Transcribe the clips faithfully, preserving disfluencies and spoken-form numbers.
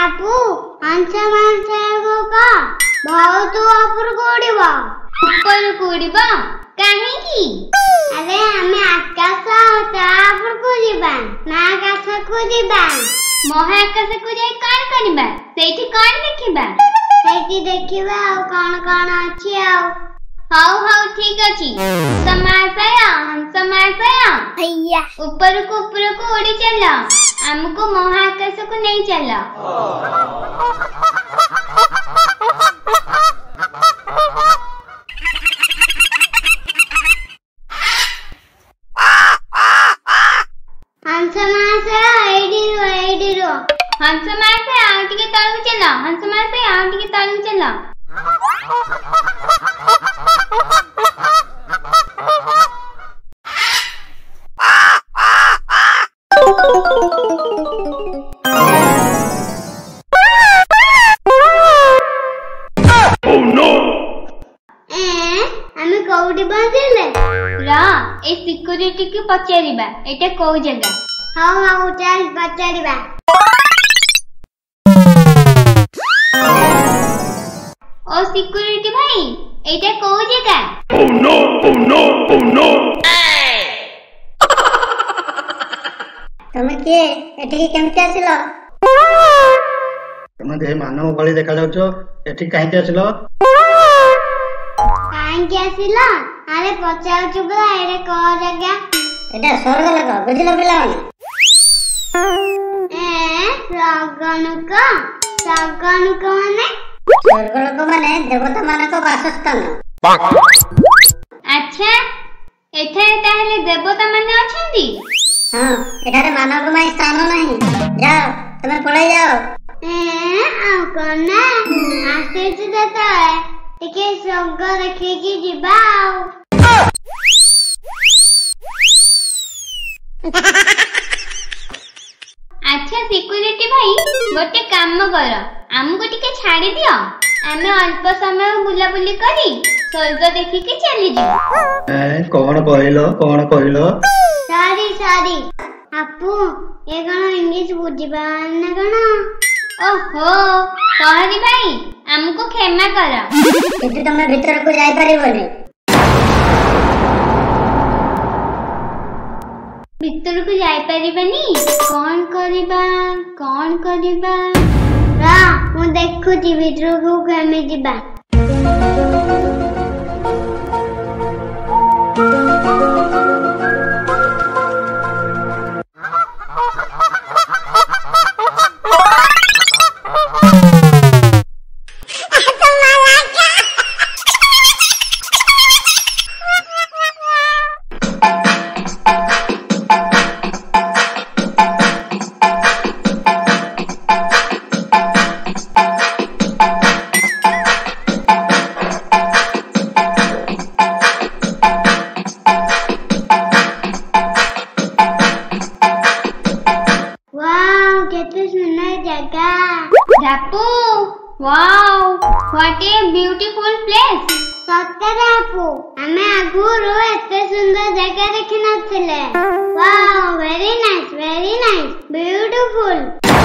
आपू हंस मांस को का बहुत ऊपर कोड़िबा ऊपर कोड़िबा काहे की अरे हमें आकाश ऊपर को जीबा ना आकाश को जीबा महाकाश को जाई कान करबा सेठी कान देखिबा सेठी देखिबा आ कोन कोन अछि आ हाउ हाउ ठीक अछि समासया हम समासया भैया ऊपर को ऊपर को उड़ी चला हमको महाकाश को नहीं चला हंस मासया एडिरो एडिरो हंस मासया आंटी के तळु चला हंस मासया आंटी के तळु चला सिक्योरिटी की पचारिबा एटा को जगह हां हां चल पचारिबा ओ सिक्योरिटी भाई एटा को जगह oh no oh no oh no तमे के एठी केमते आसिलो तमे दे मानव भली देखा जाउछो एठी काहे के आसिलो काहे के आसिलो अरे पचाउ चुबला एरे को जगह एटा स्वर्ग लगा बुझलो पिला ए स्वर्गनुक स्वर्गनुक माने स्वर्गलोक माने देवता मानक वासस्थान अच्छा एथे ताहले देवता माने अछंती हां एठारे मानव माई स्थान नाही जाओ तुम पळाई जाओ ए आ कोना आसे से देता है एके स्वर्ग रखे की जिबाओ अच्छा सिक्योरिटी भाई गोटे काम कर हमको टिके छाड़ी दियो आमे अल्प समय बुला बुली करी स्वर्ग देखि के चली जी ए कोन कहलो कोन कहलो सॉरी सॉरी आपू ए गण इंग्लिश बुझिबा न गण ओहो कहरी भाई हमको क्षमा कर किंतु तुम भीतर को जाई परिबोनी भीतर को जाई परिबनी कौन करिबा कौन करिबा रा मु देखु जी भीतर को केमे जिबा Wow, what a beautiful place! सत्तरे आपू हमें आगुरु एते सुंदर जगह देखि नथिले wow very nice very nice beautiful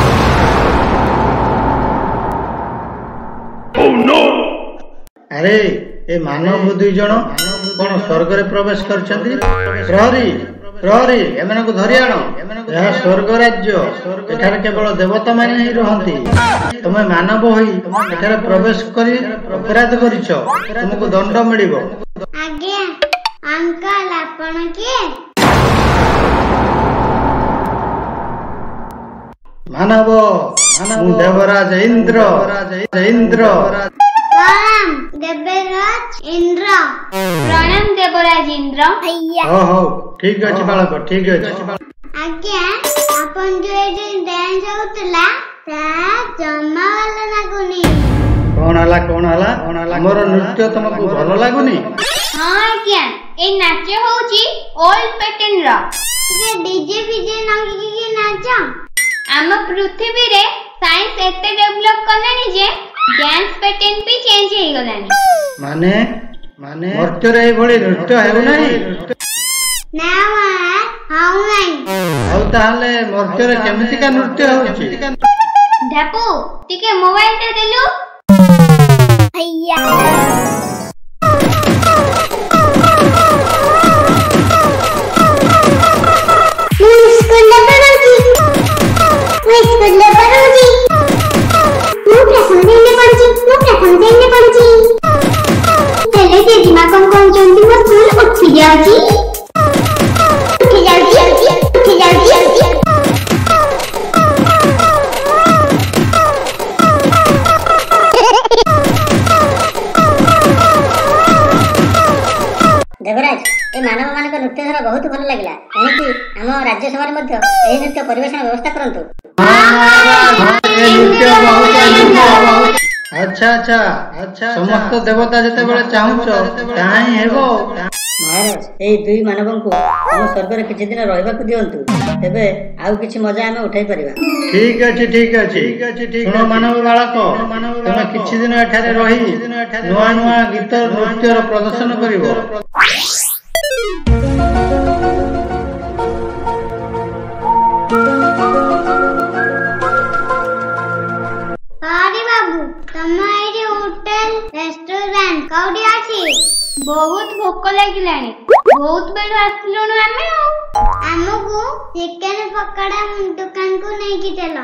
oh no अरे ए मानव दुई जण कोन स्वर्ग रे प्रवेश करछंती प्रहरी प्रहरी एमन को धरि आनो यह स्वर्ग राज्य एठारे केवल देवता माने ही रहंती तुमे मानव होई एठारे प्रवेश करी अपराध करिछो तुमको दंड मिलिबो आगे अंकल आपण के मानव मानव देवराज इंद्र इंद्र प्रणाम देवराज इंद्र प्रणाम देवराज इंद्र भैया हो हो ठीक अछि बालक ठीक अछि आज्ञा अपन जो एजे डांस होतला ता जम्मा वाला लागुनी कोन हला कोन हला हमर नृत्य तुमको भलो लागुनी हां आज्ञा ए नाच होची ओल्ड पैटर्न रा ये डीजे फीजे नंगी की नाच हम पृथ्वी रे साइंस एते डेवलप करलानी जे डांस पैटर्न भी चेंज हे गलानी माने माने मर्त्य रे भली नृत्य हेउ नाही ना हाउ नाही हाउ ताले मर्त्य रे केमिति का नृत्य होची ढापू टिके मोबाइल टे देलु भैया स्कूल पढ़ूची मैं स्कूल पढ़ूची मैं प्रथम देने पड़ुची मैं प्रथम देने पड़ुची चले जे दिमाग कम कम चंदी मैं स्कूल उठ जाउची उठ जाउची उठ जाउची देवराज ए मानव मान नृत्य धर बहुत भल लगे कहीं आम राज्यसभा नृत्य परिवेशन व्यवस्था करंतु। अच्छा अच्छा अच्छा समस्त देवता जते बेले चाहुचो ताही हेबो। महाराज ए दुई मानव को हम स्वर्ग रे किछि दिन रहबा को दियंतु तबे आउ किछि मजा हमें उठाई परिबा। ठीक अछि ठीक अछि ठीक अछि ठीक सुनो मानव बालक तमे किछि दिन एठारे रही नुआ नुआ गीत नृत्य रो प्रदर्शन करिवो। अरे बाबू तमारी होटल रेस्टोरेंट कौडी अछि बहुत भोक लागिलानी बहुत बेलु आसलुनु आमे हमकु चिकन पकोड़ा दुकान को नहीं की चलो।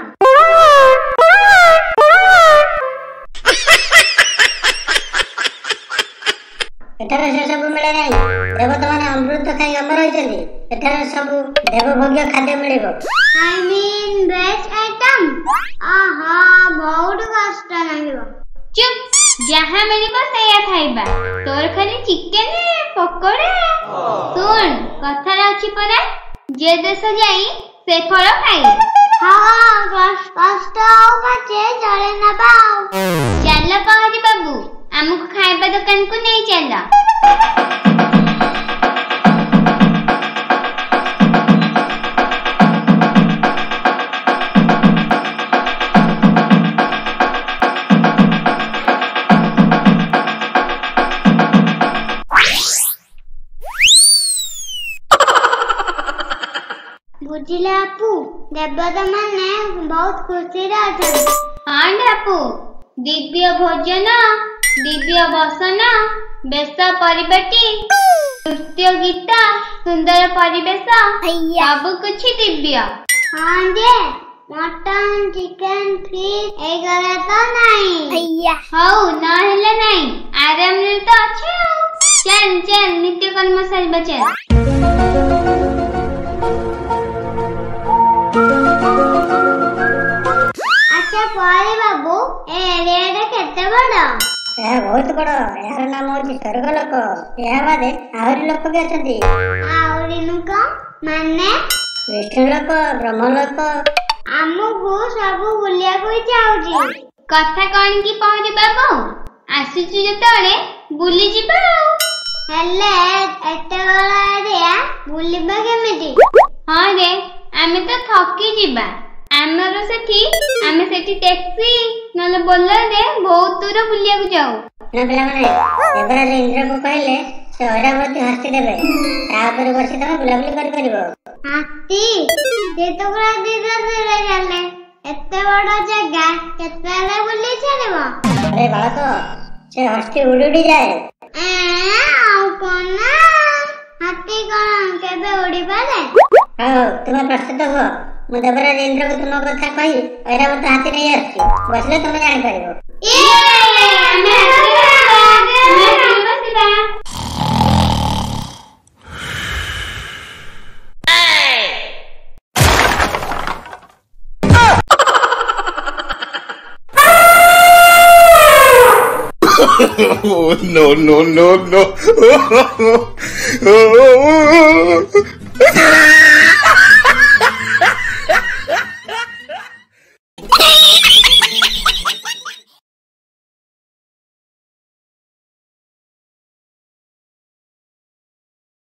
एठारे से सब मिले नहीं देवता माने अमृत खाई अमर होइछन्ती एठारे सब देवभोग्य खाद्य मिलेबो। आई मीन वेज आइटम आहा बहुत कष्ट लागिबो। चुप जहां मिलिबो सेया खाइबा तोर खाली चिकन पकोड़ा सुन कथा अछि परा जे देश जाई से फल खाई। हां कष्ट हो बचे चले ना पाओ चल पहरी बाबू हमको खाइबा दुकान को नहीं चला। बुझिले आपू देवता माने बहुत खुशी रहते। हाँ ढापू दिव्य भोजन दिव्य बसन बेश परिपाटी नृत्य गीत सुंदर परिवेश सब कुछ दिव्य। हाँ जे मटन चिकन फिश एगरा तो नहीं हौ ना हेले नहीं आराम रे तो अच्छे चल चल नित्य कर्म सारिबा चल। अच्छा पारे बाबू ए एरिया केते बड़ यह बहुत बड़ यार नाम होची स्वर्गलोक यह बादे आहुरी लोक भी अछंती। आहुरी लोक माने विष्णुलोक ब्रह्मलोक हमको सब बुलिया को जाउची कथा कोन की पहुंची बाबू आसीचु जतरे बुली जिबा हेले एते बड़ा एरिया बुलिबा केमिति। हां रे आमे तो थकी जिबा आमर सेठी आमे सेठी टैक्सी नले बोलले रे बहुत दूर बुलिया को जाऊ ना पिला माने देवराज इंद्र को कहले से ऐरावती हस्ती देबे ता ऊपर बसी तमे बुलाबुली कर परिबो। हाथी से तो पूरा दिदा रे जाले एते बड़ा जगह केतले बुली चलेबो। अरे बालक से हस्ती उड़ी उड़ी जाए ए आउ कोन हाथी कोन केबे उड़ी पाले। हां तुम प्रस्तुत हो मु देवराज इंद्र को तुम कथा कहि ऐरावती हाथी नहीं आसी बसले तुम जानि परिबो। ए हमें हमें बसबा Oh, no, no, no, no.